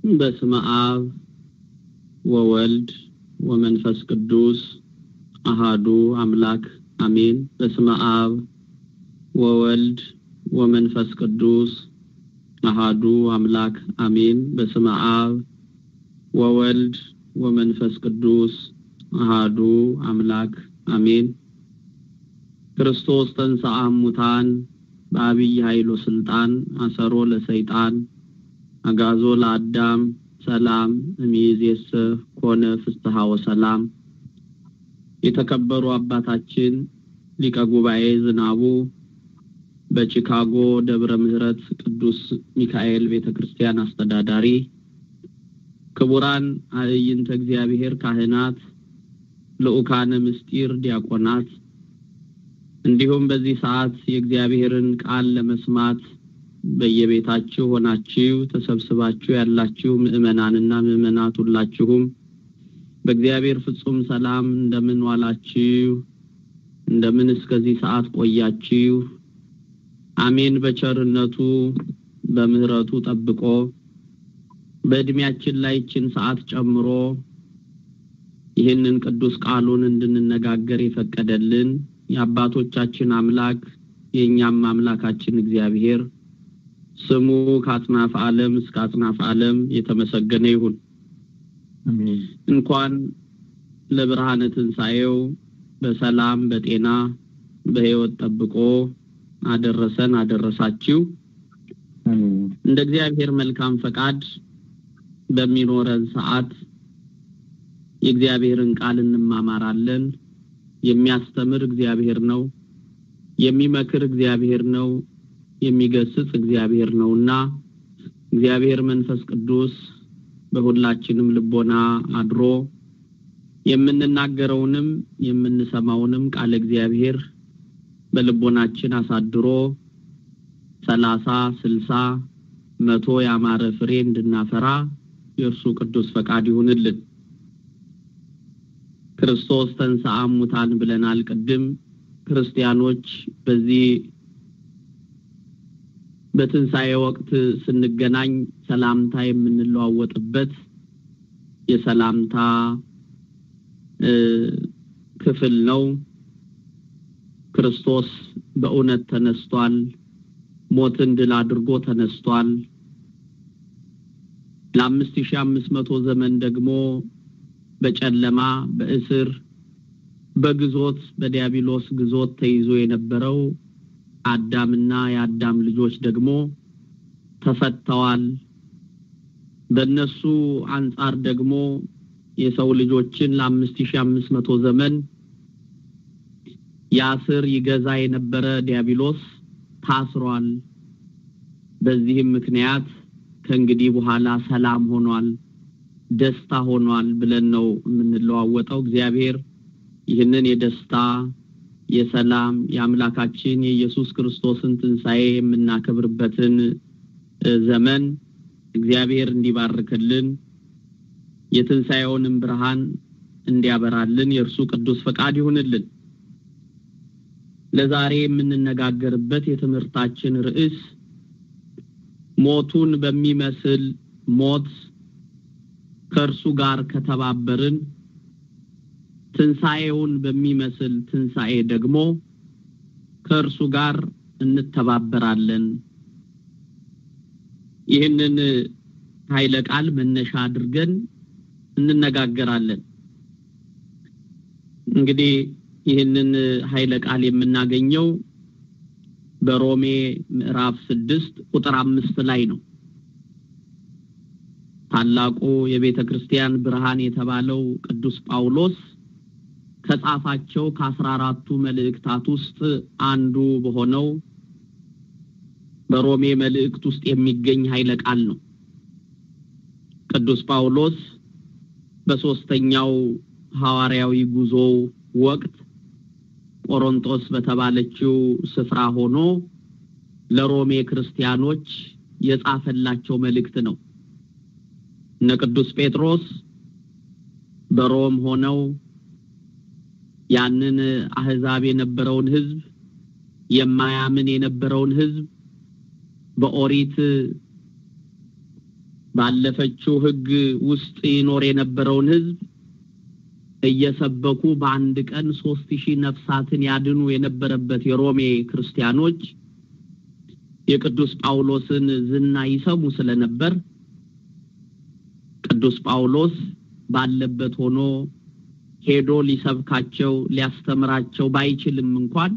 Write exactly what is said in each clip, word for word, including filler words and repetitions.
በስመ አብ ወወልድ ወመንፈስ ቅዱስ አሃዱ አምላክ አሜን። በስመ አብ ወወልድ ወመንፈስ ቅዱስ አሃዱ አምላክ አሜን። በስመ አብ ወወልድ ወመንፈስ ቅዱስ አሃዱ አምላክ አሜን። ክርስቶስ ተንሥአ እሙታን በአብይ ኃይል ወስልጣን አሰሮ ለሰይጣን አጋዞ ለአዳም ሰላም እምይእዜሰ ኮነ ፍስሐ ወሰላም። የተከበሩ አባታችን ሊቀ ጉባኤ ዝናቡ በቺካጎ ደብረ ምህረት ቅዱስ ሚካኤል ቤተክርስቲያን አስተዳዳሪ፣ ክቡራን አዕይንተ እግዚአብሔር ካህናት፣ ልኡካነ ምስጢር ዲያቆናት፣ እንዲሁም በዚህ ሰዓት የእግዚአብሔርን ቃል ለመስማት በየቤታችሁ ሆናችሁ ተሰብስባችሁ ያላችሁ ምእመናንና ምእመናት ሁላችሁም በእግዚአብሔር ፍጹም ሰላም እንደምን ዋላችሁ? እንደምን እስከዚህ ሰዓት ቆያችሁ? አሜን። በቸርነቱ በምህረቱ ጠብቆ በእድሜያችን ላይ እችን ሰዓት ጨምሮ ይህንን ቅዱስ ቃሉን እንድንነጋገር የፈቀደልን የአባቶቻችን አምላክ የኛም አምላካችን እግዚአብሔር ስሙ ከአጽናፈ ዓለም እስከ አጽናፈ ዓለም የተመሰገነ ይሁን። አሜን። እንኳን ለብርሃነ ትንሣኤው በሰላም በጤና በሕይወት ጠብቆ አደረሰን አደረሳችሁ። አሜን። እንደ እግዚአብሔር መልካም ፈቃድ በሚኖረን ሰዓት የእግዚአብሔርን ቃል እንማማራለን። የሚያስተምር እግዚአብሔር ነው፣ የሚመክር እግዚአብሔር ነው፣ የሚገስጽ እግዚአብሔር ነውና እግዚአብሔር መንፈስ ቅዱስ በሁላችንም ልቦና አድሮ የምንናገረውንም የምንሰማውንም ቃል እግዚአብሔር በልቦናችን አሳድሮ ሰላሳ ስልሳ መቶ ያማረ ፍሬ እንድናፈራ የእርሱ ቅዱስ ፈቃድ ይሁንልን። ክርስቶስ ተንሥአ እሙታን ብለናል ቅድም። ክርስቲያኖች በዚህ በትንሣኤ ወቅት ስንገናኝ ሰላምታ የምንለዋወጥበት የሰላምታ ክፍል ነው። ክርስቶስ በእውነት ተነስቷል። ሞትን ድል አድርጎ ተነስቷል። ለአምስት ሺህ አምስት መቶ ዘመን ደግሞ በጨለማ በእስር በግዞት በዲያብሎስ ግዞት ተይዞ የነበረው አዳምና የአዳም ልጆች ደግሞ ተፈተዋል። በእነሱ አንጻር ደግሞ የሰው ልጆችን ለአምስት ሺህ አምስት መቶ ዘመን ያስር ይገዛ የነበረ ዲያብሎስ ታስሯል። በዚህም ምክንያት ከእንግዲህ በኋላ ሰላም ሆኗል፣ ደስታ ሆኗል ብለን ነው የምንለዋወጠው። እግዚአብሔር ይህንን የደስታ የሰላም የአምላካችን የኢየሱስ ክርስቶስን ትንሣኤ የምናከብርበትን ዘመን እግዚአብሔር እንዲባርክልን የትንሣኤውንም ብርሃን እንዲያበራልን የእርሱ ቅዱስ ፈቃድ ይሁንልን። ለዛሬ የምንነጋገርበት የትምህርታችን ርዕስ ሞቱን በሚመስል ሞት ከእርሱ ጋር ከተባበርን ትንሣኤውን በሚመስል ትንሣኤ ደግሞ ከእርሱ ጋር እንተባበራለን። ይህንን ኃይለ ቃል መነሻ አድርገን እንነጋገራለን። እንግዲህ ይህንን ኃይለ ቃል የምናገኘው በሮሜ ምዕራፍ ስድስት ቁጥር አምስት ላይ ነው። ታላቁ የቤተ ክርስቲያን ብርሃን የተባለው ቅዱስ ጳውሎስ ከጻፋቸው ከአስራ አራቱ መልእክታት ውስጥ አንዱ በሆነው በሮሜ መልእክት ውስጥ የሚገኝ ኃይለ ቃል ነው። ቅዱስ ጳውሎስ በሶስተኛው ሐዋርያዊ ጉዞ ወቅት ቆሮንቶስ በተባለችው ስፍራ ሆኖ ለሮሜ ክርስቲያኖች የጻፈላቸው መልእክት ነው። እነ ቅዱስ ጴጥሮስ በሮም ሆነው ያንን አህዛብ የነበረውን ህዝብ የማያምን የነበረውን ህዝብ በኦሪት ባለፈችው ሕግ ውስጥ ይኖር የነበረውን ሕዝብ እየሰበኩ በአንድ ቀን ሦስት ሺህ ነፍሳትን ያድኑ የነበረበት የሮሜ ክርስቲያኖች የቅዱስ ጳውሎስን ዝና ይሰሙ ስለነበር ቅዱስ ጳውሎስ ባለበት ሆኖ ሄዶ ሊሰብካቸው ሊያስተምራቸው ባይችልም እንኳን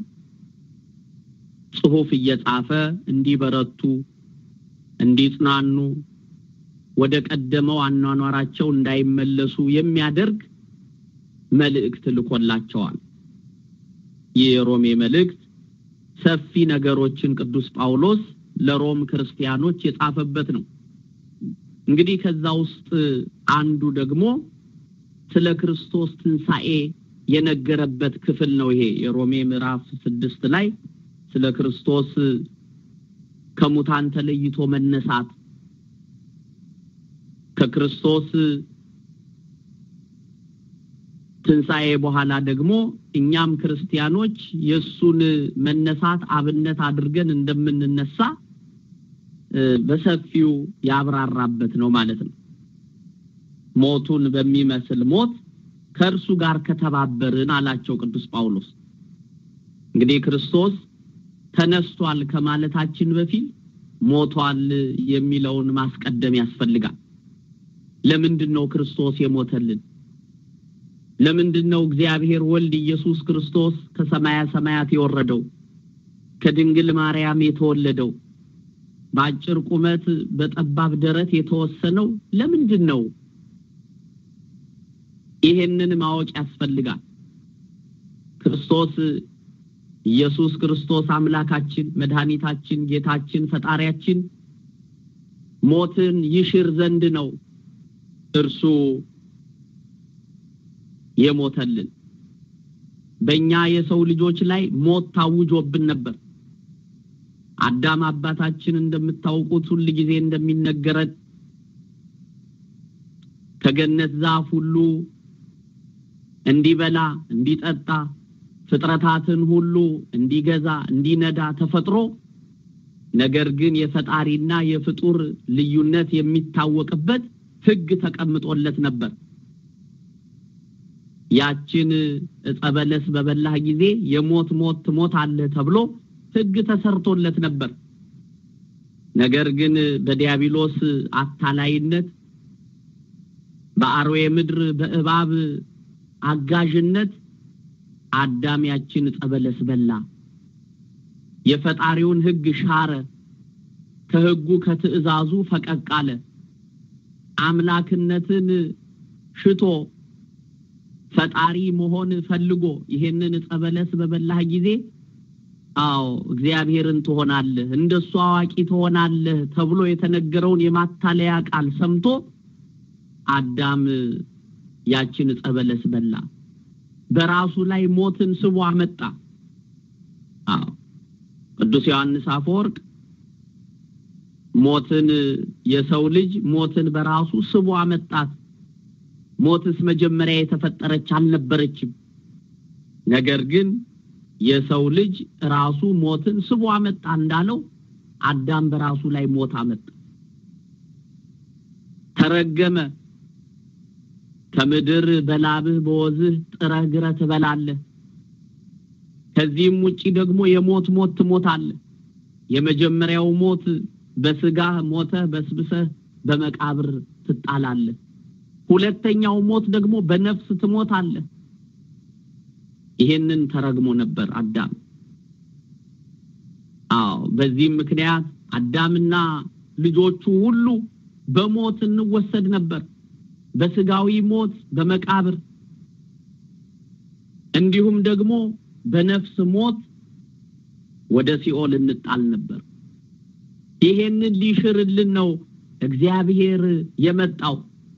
ጽሑፍ እየጻፈ እንዲበረቱ እንዲጽናኑ ወደ ቀደመው አኗኗራቸው እንዳይመለሱ የሚያደርግ መልእክት ልኮላቸዋል። የሮሜ መልእክት ሰፊ ነገሮችን ቅዱስ ጳውሎስ ለሮም ክርስቲያኖች የጻፈበት ነው። እንግዲህ ከዛ ውስጥ አንዱ ደግሞ ስለ ክርስቶስ ትንሣኤ የነገረበት ክፍል ነው። ይሄ የሮሜ ምዕራፍ ስድስት ላይ ስለ ክርስቶስ ከሙታን ተለይቶ መነሳት ከክርስቶስ ትንሣኤ በኋላ ደግሞ እኛም ክርስቲያኖች የሱን መነሳት አብነት አድርገን እንደምንነሳ በሰፊው ያብራራበት ነው ማለት ነው። ሞቱን በሚመስል ሞት ከእርሱ ጋር ከተባበርን አላቸው ቅዱስ ጳውሎስ። እንግዲህ ክርስቶስ ተነስቷል ከማለታችን በፊት ሞቷል የሚለውን ማስቀደም ያስፈልጋል። ለምንድነው ክርስቶስ የሞተልን? ለምንድነው እግዚአብሔር ወልድ ኢየሱስ ክርስቶስ ከሰማያ ሰማያት የወረደው ከድንግል ማርያም የተወለደው በአጭር ቁመት በጠባብ ደረት የተወሰነው ለምንድነው? ይሄንን ማወቅ ያስፈልጋል። ክርስቶስ ኢየሱስ ክርስቶስ አምላካችን መድኃኒታችን ጌታችን ፈጣሪያችን ሞትን ይሽር ዘንድ ነው እርሱ የሞተልን። በእኛ የሰው ልጆች ላይ ሞት ታውጆብን ነበር። አዳም አባታችን እንደምታውቁት ሁሉ ጊዜ እንደሚነገረን ከገነት ዛፍ ሁሉ እንዲበላ እንዲጠጣ ፍጥረታትን ሁሉ እንዲገዛ እንዲነዳ ተፈጥሮ ነገር ግን የፈጣሪና የፍጡር ልዩነት የሚታወቅበት ሕግ ተቀምጦለት ነበር። ያችን ጸበለስ በበላህ ጊዜ የሞት ሞት ሞት አለ ተብሎ ሕግ ተሰርቶለት ነበር። ነገር ግን በዲያብሎስ አታላይነት በአርዌ ምድር በእባብ አጋዥነት አዳም ያችን ጸበለስ በላ። የፈጣሪውን ሕግ ሻረ። ከሕጉ ከትእዛዙ ፈቀቅ አለ። አምላክነትን ሽቶ ፈጣሪ መሆን ፈልጎ ይሄንን ጸበለስ በበላህ ጊዜ አዎ እግዚአብሔርን ትሆናለህ እንደሱ አዋቂ ትሆናለህ ተብሎ የተነገረውን የማታለያ ቃል ሰምቶ አዳም ያችን ጸበለስ በላ። በራሱ ላይ ሞትን ስቦ አመጣ። አዎ ቅዱስ ዮሐንስ አፈወርቅ ሞትን የሰው ልጅ ሞትን በራሱ ስቦ አመጣት። ሞትስ መጀመሪያ የተፈጠረች አልነበረችም። ነገር ግን የሰው ልጅ ራሱ ሞትን ስቦ አመጣ እንዳለው አዳም በራሱ ላይ ሞት አመጣ። ተረገመ። ከምድር በላብህ በወዝህ ጥረህ ግረህ ትበላለህ። ከዚህም ውጪ ደግሞ የሞት ሞት ትሞታለህ። የመጀመሪያው ሞት በስጋህ ሞተህ በስብሰህ በመቃብር ትጣላለህ። ሁለተኛው ሞት ደግሞ በነፍስ ትሞታለህ። ይሄንን ተረግሞ ነበር አዳም። አዎ በዚህ ምክንያት አዳምና ልጆቹ ሁሉ በሞት እንወሰድ ነበር። በስጋዊ ሞት በመቃብር እንዲሁም ደግሞ በነፍስ ሞት ወደ ሲኦል እንጣል ነበር። ይሄንን ሊሽርልን ነው እግዚአብሔር የመጣው።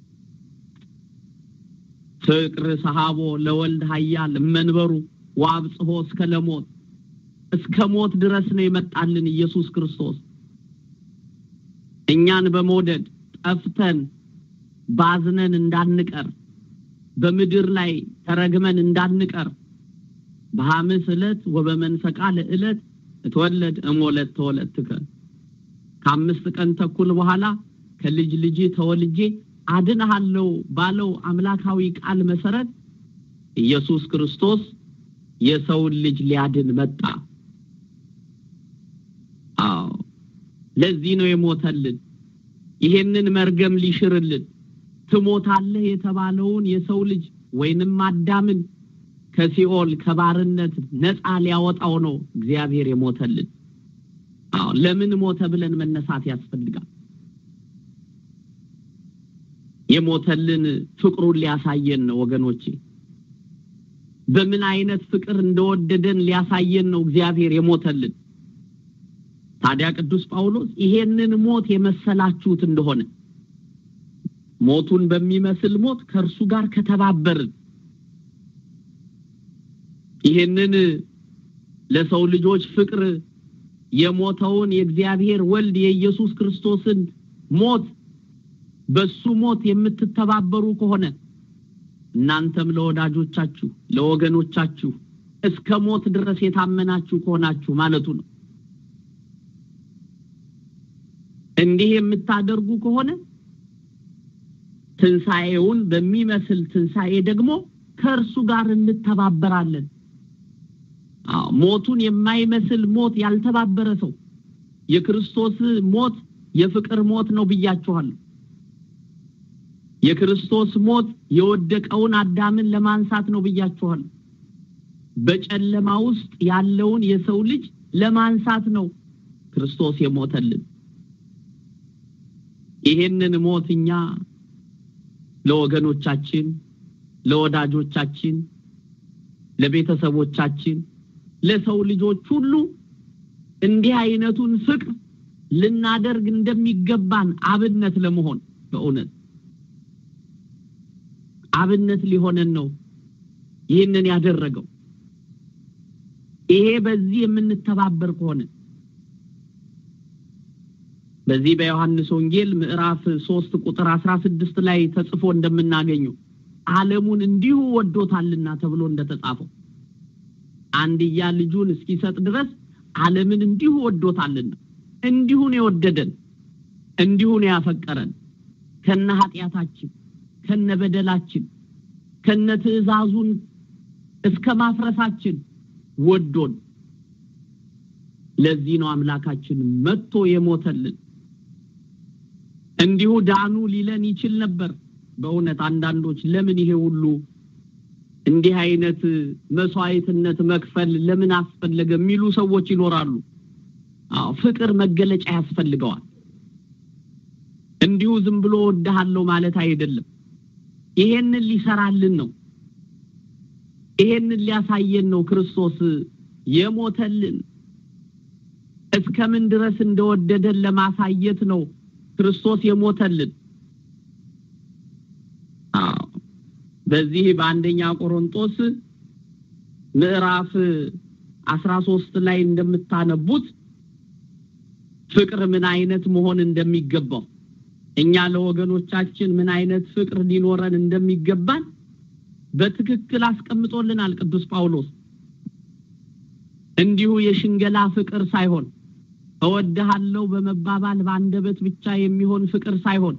ፍቅር ሰሃቦ ለወልድ ኃያል መንበሩ ወአብጽሖ እስከ ለሞት እስከ ሞት ድረስ ነው የመጣልን ኢየሱስ ክርስቶስ። እኛን በመውደድ ጠፍተን ባዝነን እንዳንቀር በምድር ላይ ተረግመን እንዳንቀር በሐምስ ዕለት ወበመንፈቃ ለዕለት ተወለድ እሞለት ተወለድከ ከአምስት ቀን ተኩል በኋላ ከልጅ ልጅ ተወልጄ አድንሃለሁ ባለው አምላካዊ ቃል መሰረት ኢየሱስ ክርስቶስ የሰው ልጅ ሊያድን መጣ። አዎ ለዚህ ነው የሞተልን፣ ይሄንን መርገም ሊሽርልን። ትሞታለህ የተባለውን የሰው ልጅ ወይንም አዳምን ከሲኦል ከባርነት ነፃ ሊያወጣው ነው እግዚአብሔር የሞተልን። አዎ ለምን ሞተ ብለን መነሳት ያስፈልጋል። የሞተልን ፍቅሩን ሊያሳየን ነው ወገኖቼ። በምን አይነት ፍቅር እንደወደደን ሊያሳየን ነው እግዚአብሔር የሞተልን። ታዲያ ቅዱስ ጳውሎስ ይሄንን ሞት የመሰላችሁት እንደሆነ ሞቱን በሚመስል ሞት ከእርሱ ጋር ከተባበርን ይሄንን ለሰው ልጆች ፍቅር የሞተውን የእግዚአብሔር ወልድ የኢየሱስ ክርስቶስን ሞት በሱ ሞት የምትተባበሩ ከሆነ እናንተም ለወዳጆቻችሁ ለወገኖቻችሁ እስከ ሞት ድረስ የታመናችሁ ከሆናችሁ ማለቱ ነው። እንዲህ የምታደርጉ ከሆነ ትንሣኤውን በሚመስል ትንሣኤ ደግሞ ከእርሱ ጋር እንተባበራለን። አዎ ሞቱን የማይመስል ሞት ያልተባበረ ሰው የክርስቶስ ሞት የፍቅር ሞት ነው ብያችኋለሁ። የክርስቶስ ሞት የወደቀውን አዳምን ለማንሳት ነው ብያችኋለሁ። በጨለማ ውስጥ ያለውን የሰው ልጅ ለማንሳት ነው ክርስቶስ የሞተልን። ይሄንን ሞትኛ ለወገኖቻችን ለወዳጆቻችን ለቤተሰቦቻችን ለሰው ልጆች ሁሉ እንዲህ አይነቱን ፍቅር ልናደርግ እንደሚገባን አብነት ለመሆን በእውነት አብነት ሊሆነን ነው ይሄንን ያደረገው። ይሄ በዚህ የምንተባበር ከሆነ በዚህ በዮሐንስ ወንጌል ምዕራፍ ሶስት ቁጥር አስራ ስድስት ላይ ተጽፎ እንደምናገኘው ዓለሙን እንዲሁ ወዶታልና ተብሎ እንደተጻፈው አንድያ ልጁን እስኪሰጥ ድረስ ዓለምን እንዲሁ ወዶታልና እንዲሁ ነው የወደደን እንዲሁ ነው ያፈቀረን ከነ ኃጢያታችን ከነ በደላችን ከነ ትእዛዙን እስከ ማፍረሳችን ወዶን ለዚህ ነው አምላካችን መጥቶ የሞተልን። እንዲሁ ዳኑ ሊለን ይችል ነበር። በእውነት አንዳንዶች ለምን ይሄ ሁሉ እንዲህ አይነት መስዋዕትነት መክፈል ለምን አስፈለገ የሚሉ ሰዎች ይኖራሉ። አዎ ፍቅር መገለጫ ያስፈልገዋል። እንዲሁ ዝም ብሎ ወደሃለው ማለት አይደለም። ይሄንን ሊሰራልን ነው። ይሄንን ሊያሳየን ነው ክርስቶስ የሞተልን። እስከምን ድረስ እንደወደደን ለማሳየት ነው ክርስቶስ የሞተልን። አዎ በዚህ በአንደኛ ቆሮንቶስ ምዕራፍ አስራ ሶስት ላይ እንደምታነቡት ፍቅር ምን አይነት መሆን እንደሚገባው እኛ ለወገኖቻችን ምን አይነት ፍቅር ሊኖረን እንደሚገባን በትክክል አስቀምጦልናል ቅዱስ ጳውሎስ። እንዲሁ የሽንገላ ፍቅር ሳይሆን እወድሃለሁ በመባባል ባንደበት ብቻ የሚሆን ፍቅር ሳይሆን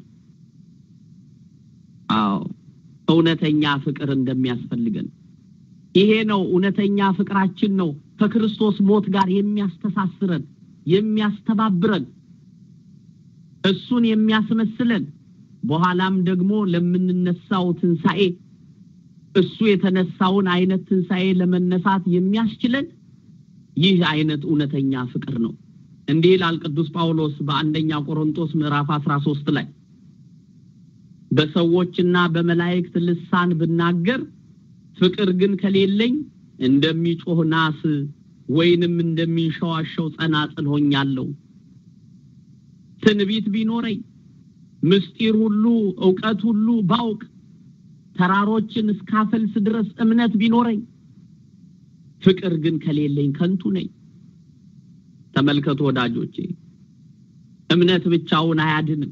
አዎ እውነተኛ ፍቅር እንደሚያስፈልገን ይሄ ነው እውነተኛ ፍቅራችን ነው ከክርስቶስ ሞት ጋር የሚያስተሳስረን የሚያስተባብረን እሱን የሚያስመስለን በኋላም ደግሞ ለምንነሳው ትንሣኤ እሱ የተነሳውን አይነት ትንሣኤ ለመነሳት የሚያስችለን ይህ አይነት እውነተኛ ፍቅር ነው። እንዲህ ይላል ቅዱስ ጳውሎስ በአንደኛ ቆሮንቶስ ምዕራፍ አስራ ሶስት ላይ በሰዎችና በመላእክት ልሳን ብናገር ፍቅር ግን ከሌለኝ እንደሚጮህ ናስ ወይንም እንደሚንሸዋሸው ጸናጽል ሆኛለሁ። ትንቢት ቢኖረኝ ምስጢር ሁሉ ዕውቀት ሁሉ ባውቅ ተራሮችን እስካፈልስ ድረስ እምነት ቢኖረኝ ፍቅር ግን ከሌለኝ ከንቱ ነኝ። ተመልከቱ ወዳጆቼ እምነት ብቻውን አያድንም።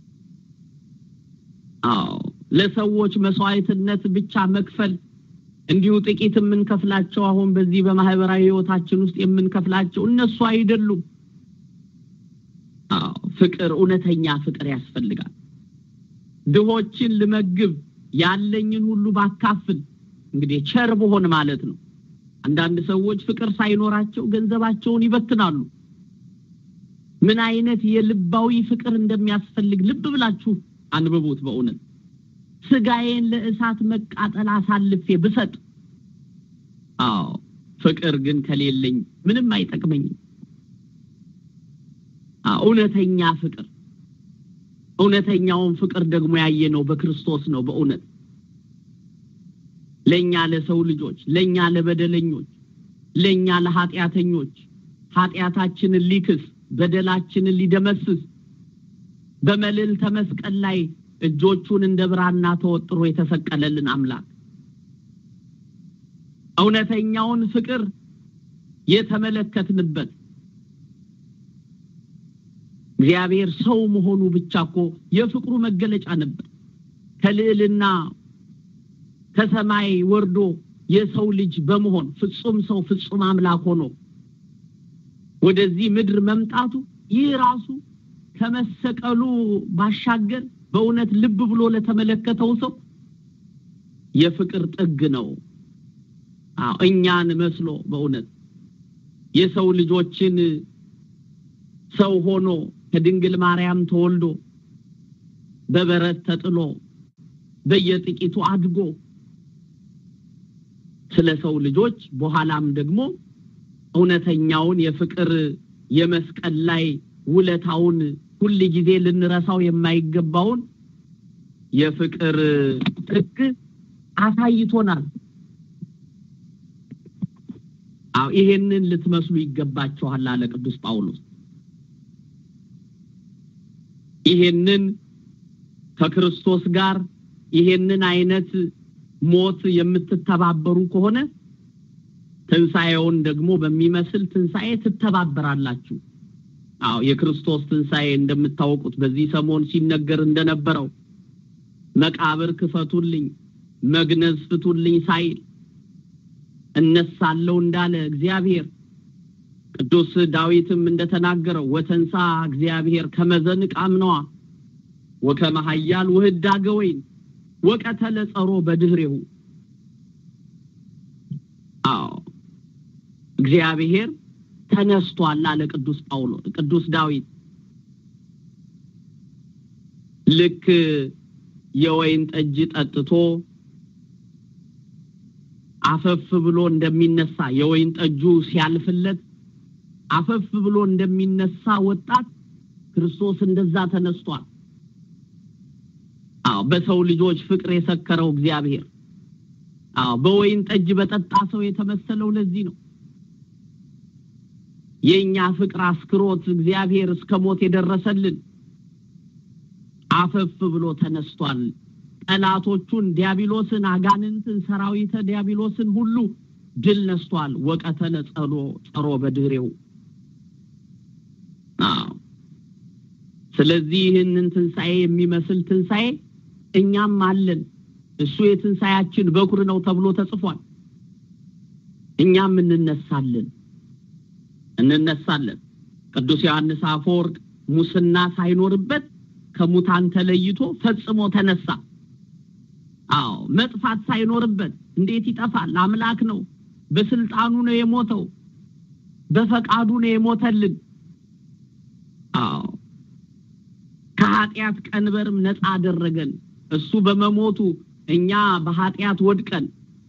አዎ ለሰዎች መስዋዕትነት ብቻ መክፈል እንዲሁ ጥቂት የምንከፍላቸው አሁን በዚህ በማህበራዊ ህይወታችን ውስጥ የምንከፍላቸው እነሱ አይደሉም። አዎ ፍቅር እውነተኛ ፍቅር ያስፈልጋል። ድሆችን ልመግብ ያለኝን ሁሉ ባካፍል እንግዲህ ቸር በሆነ ማለት ነው። አንዳንድ ሰዎች ፍቅር ሳይኖራቸው ገንዘባቸውን ይበትናሉ። ምን አይነት የልባዊ ፍቅር እንደሚያስፈልግ ልብ ብላችሁ አንብቡት። በእውነት ስጋዬን ለእሳት መቃጠል አሳልፌ ብሰጥ አዎ ፍቅር ግን ከሌለኝ ምንም አይጠቅመኝም። እውነተኛ ፍቅር እውነተኛውን ፍቅር ደግሞ ያየነው በክርስቶስ ነው። በእውነት ለኛ ለሰው ልጆች ለኛ ለበደለኞች ለኛ ለኃጢያተኞች ኃጢያታችንን ሊክስ በደላችንን ሊደመስስ በመልዕልተ መስቀል ላይ እጆቹን እንደ ብራና ተወጥሮ የተሰቀለልን አምላክ እውነተኛውን ፍቅር የተመለከትንበት እግዚአብሔር ሰው መሆኑ ብቻኮ የፍቅሩ መገለጫ ነበር። ከልዕልና ከሰማይ ወርዶ የሰው ልጅ በመሆን ፍጹም ሰው ፍጹም አምላክ ሆኖ ወደዚህ ምድር መምጣቱ ይህ ራሱ ከመሰቀሉ ባሻገር በእውነት ልብ ብሎ ለተመለከተው ሰው የፍቅር ጥግ ነው። አዎ እኛን መስሎ በእውነት የሰው ልጆችን ሰው ሆኖ ከድንግል ማርያም ተወልዶ በበረት ተጥሎ በየጥቂቱ አድጎ ስለ ሰው ልጆች በኋላም ደግሞ እውነተኛውን የፍቅር የመስቀል ላይ ውለታውን ሁሉ ጊዜ ልንረሳው የማይገባውን የፍቅር ጥግ አሳይቶናል። አው ይሄንን ልትመስሉ ይገባችኋል አለ ቅዱስ ጳውሎስ። ይሄንን ከክርስቶስ ጋር ይሄንን አይነት ሞት የምትተባበሩ ከሆነ ትንሳኤውን ደግሞ በሚመስል ትንሳኤ ትተባበራላችሁ። አው የክርስቶስ ትንሳኤ እንደምታውቁት በዚህ ሰሞን ሲነገር እንደነበረው መቃብር ክፈቱልኝ መግነዝ ፍቱልኝ ሳይል እነሳለው እንዳለ እግዚአብሔር ቅዱስ ዳዊትም እንደተናገረው ወተንሳ እግዚአብሔር ከመዘንቅ አምነዋ ወከመሐያል ወህዳገወይን ወቀተለ ጸሮ በድህሬው አዎ እግዚአብሔር ተነስቷል አለ ቅዱስ ጳውሎስ ቅዱስ ዳዊት። ልክ የወይን ጠጅ ጠጥቶ አፈፍ ብሎ እንደሚነሳ የወይን ጠጁ ሲያልፍለት አፈፍ ብሎ እንደሚነሳ ወጣት ክርስቶስ እንደዛ ተነስቷል። አዎ በሰው ልጆች ፍቅር የሰከረው እግዚአብሔር አዎ በወይን ጠጅ በጠጣ ሰው የተመሰለው ለዚህ ነው። የኛ ፍቅር አስክሮት እግዚአብሔር እስከ ሞት የደረሰልን አፈፍ ብሎ ተነስቷል። ጠላቶቹን ዲያብሎስን አጋንንትን ሰራዊተ ዲያብሎስን ሁሉ ድል ነስቷል። ወቀተለ ጸሎ ጸሮ በድህሬው አዎ ስለዚህ ይህንን ትንሳኤ የሚመስል ትንሳኤ እኛም አለን። እሱ የትንሳኤያችን በኩር ነው ተብሎ ተጽፏል። እኛም እንነሳለን እንነሳለን። ቅዱስ ዮሐንስ አፈወርቅ ሙስና ሳይኖርበት ከሙታን ተለይቶ ፈጽሞ ተነሳ። አዎ መጥፋት ሳይኖርበት እንዴት ይጠፋል? አምላክ ነው። በስልጣኑ ነው የሞተው። በፈቃዱ ነው የሞተልን። አዎ ከኃጢያት ቀንበርም ነፃ አደረገን። እሱ በመሞቱ እኛ በኃጢያት ወድቀን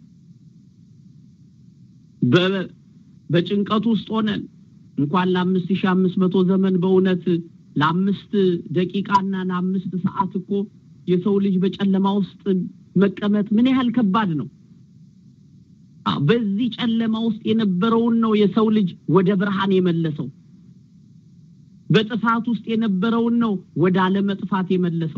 በጭንቀት ውስጥ ሆነን እንኳን ለአምስት ሺህ አምስት መቶ ዘመን በእውነት ለአምስት ደቂቃና ለአምስት ሰዓት እኮ የሰው ልጅ በጨለማ ውስጥ መቀመጥ ምን ያህል ከባድ ነው። በዚህ ጨለማ ውስጥ የነበረውን ነው የሰው ልጅ ወደ ብርሃን የመለሰው። በጥፋት ውስጥ የነበረውን ነው ወደ አለመጥፋት የመለሰው።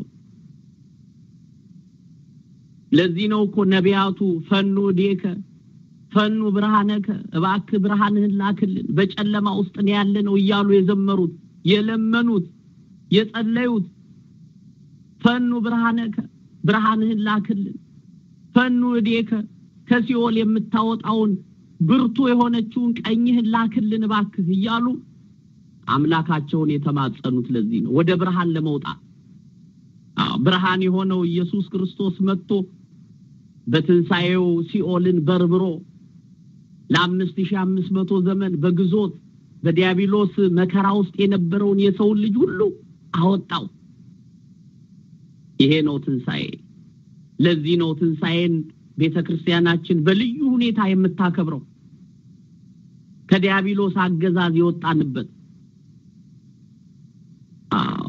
ለዚህ ነው እኮ ነቢያቱ ፈኑ ዲከ ፈኑ ብርሃነከ እባክህ ብርሃንህን ላክልን በጨለማ ውስጥ ነው ያለነው እያሉ የዘመሩት የለመኑት የጸለዩት ፈኑ ብርሃነከ ብርሃንህን ላክልን ፈኑ ዲከ ከሲኦል የምታወጣውን ብርቱ የሆነችውን ቀኝህን ላክልን እባክህ እያሉ አምላካቸውን የተማጸኑት ለዚህ ነው ወደ ብርሃን ለመውጣት አዎ ብርሃን የሆነው ኢየሱስ ክርስቶስ መጥቶ በትንሳኤው ሲኦልን በርብሮ ለ5500 ዘመን በግዞት በዲያብሎስ መከራ ውስጥ የነበረውን የሰው ልጅ ሁሉ አወጣው ይሄ ነው ትንሳኤ ለዚህ ነው ትንሳኤን ቤተክርስቲያናችን በልዩ ሁኔታ የምታከብረው ከዲያብሎስ አገዛዝ የወጣንበት አዎ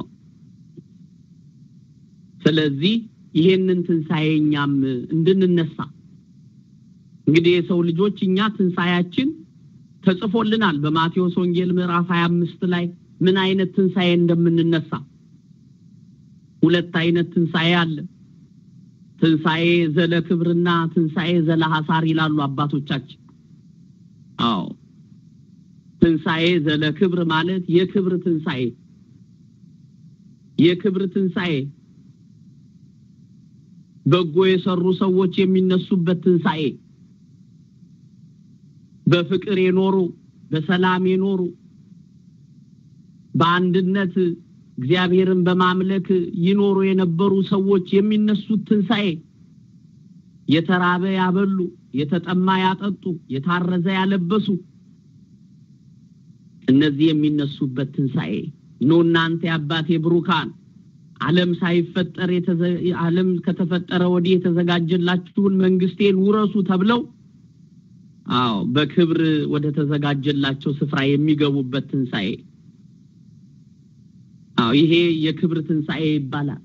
ስለዚህ ይሄንን ትንሳኤኛም እንድንነሳ እንግዲህ የሰው ልጆች እኛ ትንሳኤያችን ተጽፎልናል በማቴዎስ ወንጌል ምዕራፍ ሃያ አምስት ላይ ምን አይነት ትንሳኤ እንደምንነሳ ሁለት አይነት ትንሳኤ አለ ትንሳኤ ዘለ ክብርና ትንሳኤ ዘለ ሐሳር ይላሉ አባቶቻችን አዎ ትንሳኤ ዘለ ክብር ማለት የክብር ትንሳኤ የክብር ትንሳኤ በጎ የሰሩ ሰዎች የሚነሱበት ትንሳኤ በፍቅር የኖሩ በሰላም የኖሩ በአንድነት እግዚአብሔርን በማምለክ ይኖሩ የነበሩ ሰዎች የሚነሱት ትንሳኤ የተራበ ያበሉ የተጠማ ያጠጡ የታረዘ ያለበሱ እነዚህ የሚነሱበት ትንሳኤ ነው እናንተ አባቴ ብሩካን ዓለም ሳይፈጠር ዓለም ከተፈጠረ ወዲህ የተዘጋጀላችሁን መንግስቴን ውረሱ ተብለው አዎ በክብር ወደ ተዘጋጀላቸው ስፍራ የሚገቡበት ትንሳኤ አዎ ይሄ የክብር ትንሳኤ ይባላል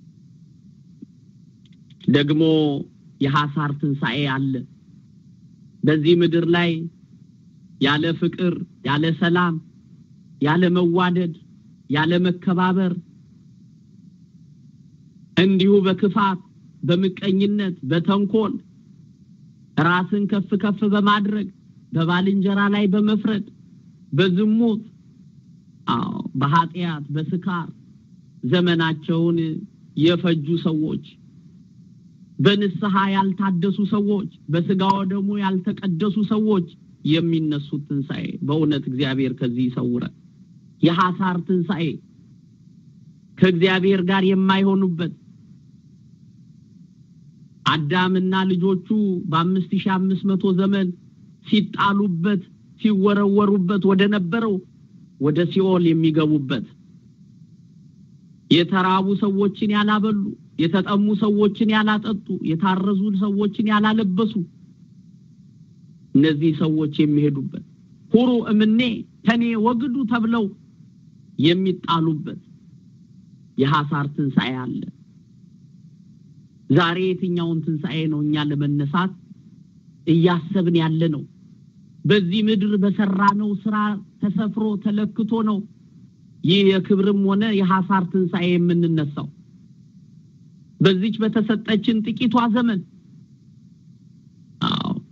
ደግሞ የሐሳር ትንሳኤ አለ በዚህ ምድር ላይ ያለ ፍቅር ያለ ሰላም ያለ መዋደድ ያለ መከባበር እንዲሁ በክፋት በመቀኝነት በተንኮል ራስን ከፍ ከፍ በማድረግ በባልንጀራ ላይ በመፍረድ በዝሙት አዎ በኃጢያት በስካር ዘመናቸውን የፈጁ ሰዎች በንስሐ ያልታደሱ ሰዎች በስጋው ደግሞ ያልተቀደሱ ሰዎች የሚነሱት ትንሳኤ በእውነት እግዚአብሔር ከዚህ ይሰውራል የሐሳር ትንሳኤ ከእግዚአብሔር ጋር የማይሆኑበት አዳምና ልጆቹ በ5500 ዘመን ሲጣሉበት ሲወረወሩበት ወደ ነበረው ወደ ሲኦል የሚገቡበት የተራቡ ሰዎችን ያላበሉ የተጠሙ ሰዎችን ያላጠጡ የታረዙ ሰዎችን ያላለበሱ እነዚህ ሰዎች የሚሄዱበት ሁሩ እምኔ ተኔ ወግዱ ተብለው የሚጣሉበት የሐሳር ትንሳኤ አለ ዛሬ የትኛውን ትንሳኤ ነው እኛ ለመነሳት እያሰብን ያለ ነው በዚህ ምድር በሰራነው ስራ ተሰፍሮ ተለክቶ ነው ይህ የክብርም ሆነ የሐሳር ትንሳኤ የምንነሳው በዚች በተሰጠችን ጥቂቷ ዘመን አዎ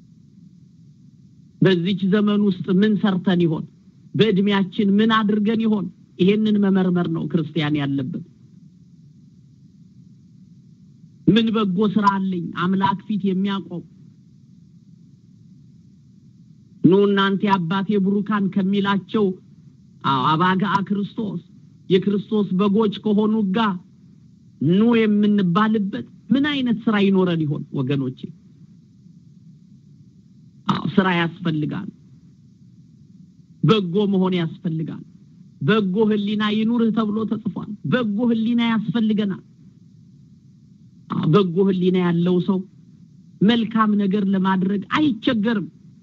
በዚች ዘመን ውስጥ ምን ሰርተን ይሆን በእድሜያችን ምን አድርገን ይሆን ይሄንን መመርመር ነው ክርስቲያን ያለበት ምን በጎ ስራ አለኝ አምላክ ፊት የሚያቆም ኑ እናንተ አባቴ ብሩካን ከሚላቸው አባጋ ክርስቶስ የክርስቶስ በጎች ከሆኑ ጋር ኑ የምንባልበት ምን አይነት ስራ ይኖረን ይሆን ወገኖቼ አዎ ስራ ያስፈልጋል በጎ መሆን ያስፈልጋል በጎ ህሊና ይኑርህ ተብሎ ተጽፏል በጎ ህሊና ያስፈልገናል በጎ ህሊና ያለው ሰው መልካም ነገር ለማድረግ አይቸገርም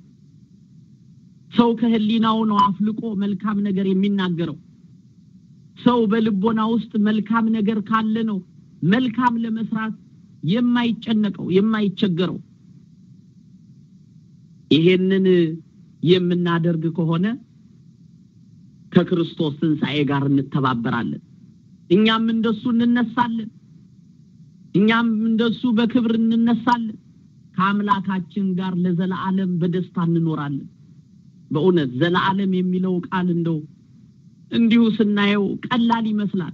ሰው ከህሊናው ነው አፍልቆ መልካም ነገር የሚናገረው ሰው በልቦና ውስጥ መልካም ነገር ካለ ነው መልካም ለመስራት የማይጨነቀው የማይቸገረው ይሄንን የምናደርግ ከሆነ ከክርስቶስ ትንሳኤ ጋር እንተባበራለን እኛም እንደሱ እንነሳለን እኛም እንደሱ በክብር እንነሳለን ከአምላካችን ጋር ለዘላለም በደስታ እንኖራለን በእውነት ዘላለም የሚለው ቃል እንደው እንዲሁ ስናየው ቀላል ይመስላል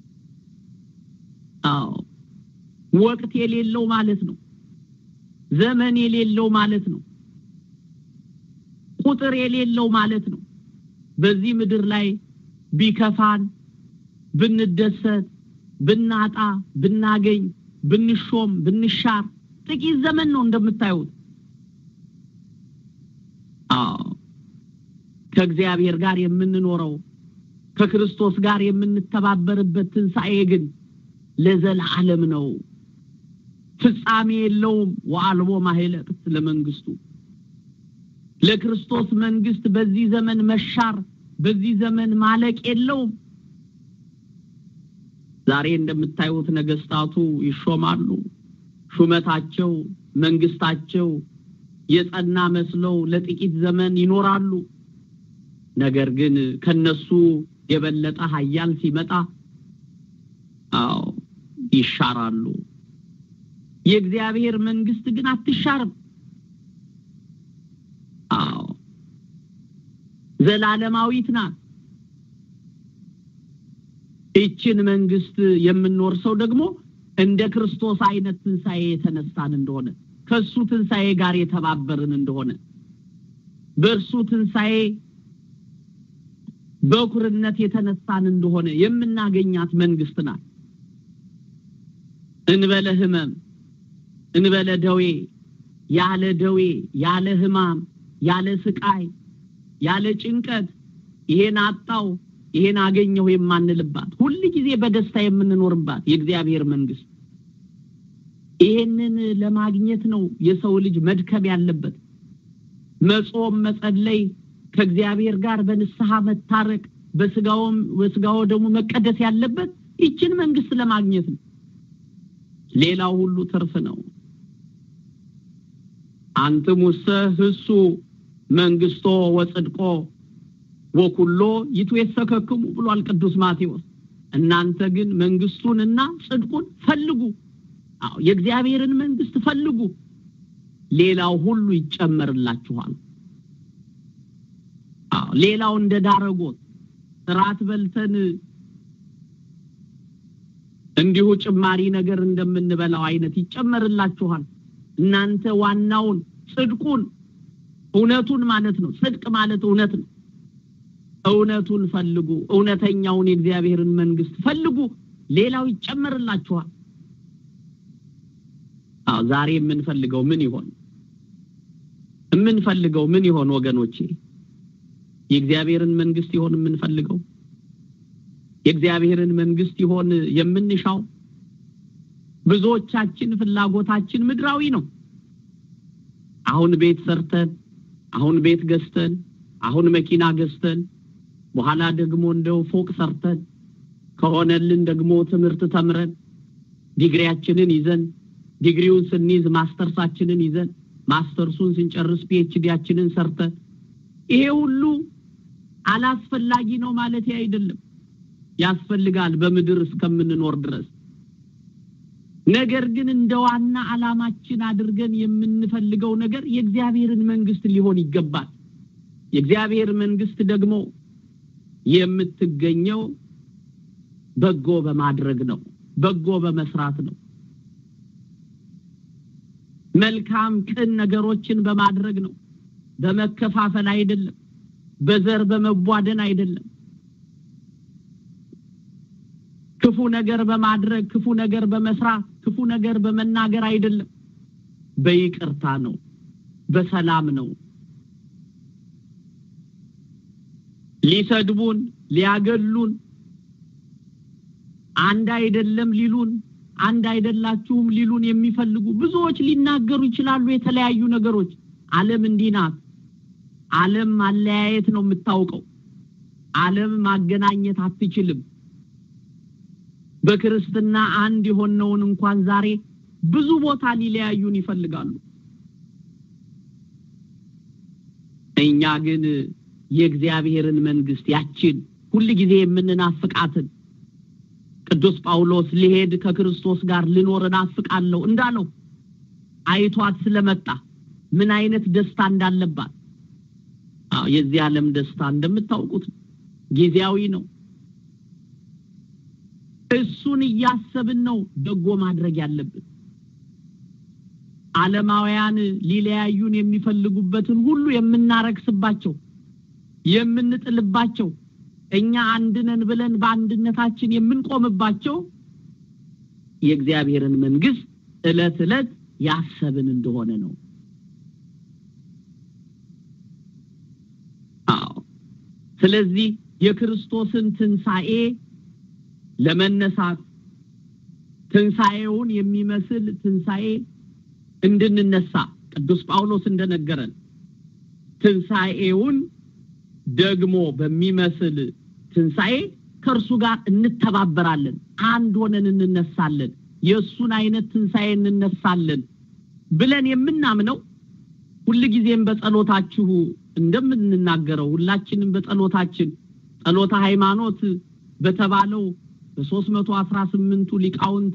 አዎ ወቅት የሌለው ማለት ነው ዘመን የሌለው ማለት ነው ቁጥር የሌለው ማለት ነው በዚህ ምድር ላይ ቢከፋን ብንደሰት ብናጣ ብናገኝ ብንሾም ብንሻር ጥቂት ዘመን ነው እንደምታዩት አዎ ከእግዚአብሔር ጋር የምንኖረው ከክርስቶስ ጋር የምንተባበርበት ትንሣኤ ግን ለዘላለም ነው ፍጻሜ የለውም ወአልቦ ማህለቅት ለመንግስቱ ለክርስቶስ መንግስት በዚህ ዘመን መሻር በዚህ ዘመን ማለቅ የለውም ዛሬ እንደምታዩት ነገስታቱ ይሾማሉ ሹመታቸው መንግስታቸው የጸና መስለው ለጥቂት ዘመን ይኖራሉ ነገር ግን ከነሱ የበለጠ ኃያል ሲመጣ አዎ ይሻራሉ የእግዚአብሔር መንግስት ግን አትሻርም አዎ ዘላለማዊት ናት እቺን መንግስት የምንወርሰው ደግሞ እንደ ክርስቶስ አይነት ትንሣኤ የተነሳን እንደሆነ ከሱ ትንሣኤ ጋር የተባበርን እንደሆነ በእርሱ ትንሣኤ በኩርነት የተነሳን እንደሆነ የምናገኛት መንግስት ናት እንበለ ህመም እንበለ ደዌ ያለ ደዌ ያለ ህማም ያለ ስቃይ ያለ ጭንቀት ይሄን አጣው ይሄን አገኘው የማንልባት ሁሉ ጊዜ በደስታ የምንኖርባት የእግዚአብሔር መንግስት ይሄንን ለማግኘት ነው የሰው ልጅ መድከም ያለበት መጾም መጸለይ ከእግዚአብሔር ጋር በንስሐ መታረቅ በስጋውም በስጋው ደግሞ መቀደስ ያለበት ይችን መንግስት ለማግኘት ነው ሌላው ሁሉ ትርፍ ነው አንተሙሰ ህሱ መንግስቶ ወጽድቆ ወኩሎ ይትወሰከክሙ ብሏል ቅዱስ ማቴዎስ እናንተ ግን መንግስቱንና ጽድቁን ፈልጉ አዎ የእግዚአብሔርን መንግስት ፈልጉ ሌላው ሁሉ ይጨመርላችኋል አዎ ሌላው እንደዳረጎት ራት በልተን እንዲሁ ጭማሪ ነገር እንደምንበላው አይነት ይጨመርላችኋል እናንተ ዋናውን ጽድቁን እውነቱን ማለት ነው ጽድቅ ማለት እውነት ነው እውነቱን ፈልጉ እውነተኛውን የእግዚአብሔርን መንግስት ፈልጉ ሌላው ይጨመርላችኋል አዎ ዛሬ የምንፈልገው ምን ይሆን የምንፈልገው ምን ይሆን ወገኖቼ የእግዚአብሔርን መንግስት ይሆን የምንፈልገው የእግዚአብሔርን መንግስት ይሆን የምንሻው ብዙዎቻችን ፍላጎታችን ምድራዊ ነው አሁን ቤት ሰርተን አሁን ቤት ገዝተን አሁን መኪና ገዝተን በኋላ ደግሞ እንደው ፎቅ ሰርተን ከሆነልን ደግሞ ትምህርት ተምረን ዲግሪያችንን ይዘን ዲግሪውን ስንይዝ ማስተርሳችንን ይዘን ማስተርሱን ስንጨርስ ፒኤችዲያችንን ሰርተን ይሄ ሁሉ አላስፈላጊ ነው ማለት አይደለም ያስፈልጋል በመድር እስከምንኖር ድረስ ነገር ግን እንደዋና አላማችን አድርገን የምንፈልገው ነገር የእግዚአብሔርን መንግስት ሊሆን ይገባል የእግዚአብሔር መንግስት ደግሞ የምትገኘው በጎ በማድረግ ነው በጎ በመስራት ነው መልካም ቅን ነገሮችን በማድረግ ነው በመከፋፈል አይደለም በዘር በመቧደን አይደለም ክፉ ነገር በማድረግ ክፉ ነገር በመስራት ክፉ ነገር በመናገር አይደለም በይቅርታ ነው በሰላም ነው ሊሰድቡን ሊያገሉን አንድ አይደለም ሊሉን አንድ አይደላችሁም ሊሉን የሚፈልጉ ብዙዎች ሊናገሩ ይችላሉ የተለያዩ ነገሮች ዓለም እንዲናት ዓለም ማለያየት ነው የምታውቀው ዓለም ማገናኘት አትችልም በክርስትና አንድ የሆነውን እንኳን ዛሬ ብዙ ቦታ ሊለያዩን ይፈልጋሉ እኛ ግን የእግዚአብሔርን መንግስት ያችን ሁሉ ጊዜ የምንናፍቃትን ቅዱስ ጳውሎስ ሊሄድ ከክርስቶስ ጋር ሊኖርና አፍቃለሁ እንዳለው አይቷት ስለመጣ ምን አይነት ደስታ እንዳለባት አዎ የዚህ ዓለም ደስታ እንደምታውቁት ጊዜያዊ ነው እሱን ያሰብን ነው በጎ ማድረግ ያለብን ዓለማውያን ሊለያዩን የሚፈልጉበትን ሁሉ የምናረክስባቸው የምንጥልባቸው እኛ አንድነን ብለን በአንድነታችን የምንቆምባቸው የእግዚአብሔርን መንግስት እለት እለት ያሰብን እንደሆነ ነው። አዎ ስለዚህ የክርስቶስን ትንሣኤ ለመነሳት ትንሣኤውን የሚመስል ትንሣኤ እንድንነሳ ቅዱስ ጳውሎስ እንደነገረን ትንሣኤውን ደግሞ በሚመስል ትንሣኤ ከእርሱ ጋር እንተባበራለን፣ አንድ ሆነን እንነሳለን፣ የእሱን አይነት ትንሣኤ እንነሳለን ብለን የምናምነው ሁልጊዜም በጸሎታችሁ እንደምንናገረው ሁላችንም በጸሎታችን ጸሎተ ሃይማኖት በተባለው በ318ቱ ሊቃውንት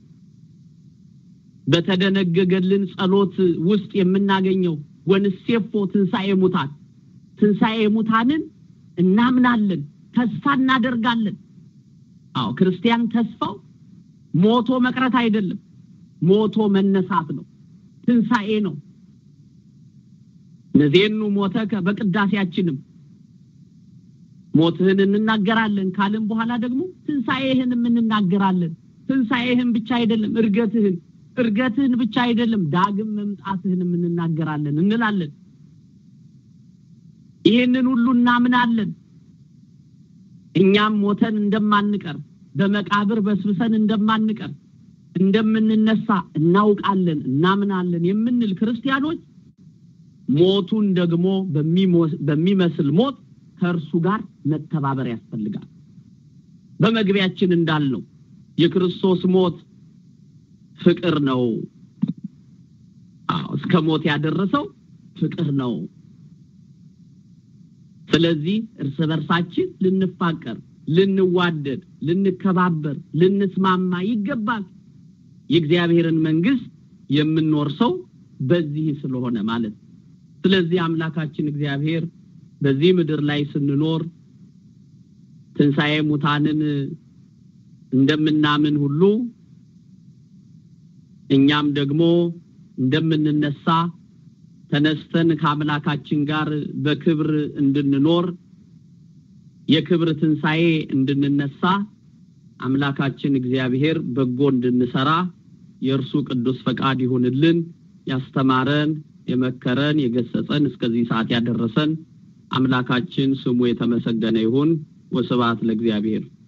በተደነገገልን ጸሎት ውስጥ የምናገኘው ወንሴፎ ትንሣኤ ሙታን ትንሣኤ ሙታንን እናምናለን፣ ተስፋ እናደርጋለን። አዎ ክርስቲያን ተስፋው ሞቶ መቅረት አይደለም፣ ሞቶ መነሳት ነው፣ ትንሣኤ ነው። ነዜኑ ሞተከ በቅዳሴያችንም ሞትህን እንናገራለን ካልን በኋላ ደግሞ ትንሣኤህንም እንናገራለን። ትንሣኤህን ብቻ አይደለም እርገትህን እርገትህን ብቻ አይደለም ዳግም መምጣትህንም እንናገራለን እንላለን። ይሄንን ሁሉ እናምናለን። እኛም ሞተን እንደማንቀር በመቃብር በስብሰን እንደማንቀር እንደምንነሳ እናውቃለን እናምናለን የምንል ክርስቲያኖች ሞቱን ደግሞ በሚመስል ሞት ከእርሱ ጋር መተባበር ያስፈልጋል። በመግቢያችን እንዳልነው የክርስቶስ ሞት ፍቅር ነው። አዎ እስከ ሞት ያደረሰው ፍቅር ነው። ስለዚህ እርስ በርሳችን ልንፋቀር፣ ልንዋደድ፣ ልንከባበር፣ ልንስማማ ይገባል። የእግዚአብሔርን መንግስት የምንወርሰው በዚህ ስለሆነ ማለት። ስለዚህ አምላካችን እግዚአብሔር በዚህ ምድር ላይ ስንኖር ትንሣኤ ሙታንን እንደምናምን ሁሉ እኛም ደግሞ እንደምንነሳ ተነስተን ከአምላካችን ጋር በክብር እንድንኖር የክብር ትንሣኤ እንድንነሳ አምላካችን እግዚአብሔር በጎ እንድንሰራ የእርሱ ቅዱስ ፈቃድ ይሁንልን። ያስተማረን የመከረን የገሰጸን እስከዚህ ሰዓት ያደረሰን አምላካችን ስሙ የተመሰገነ ይሁን። ወስብሐት ለእግዚአብሔር።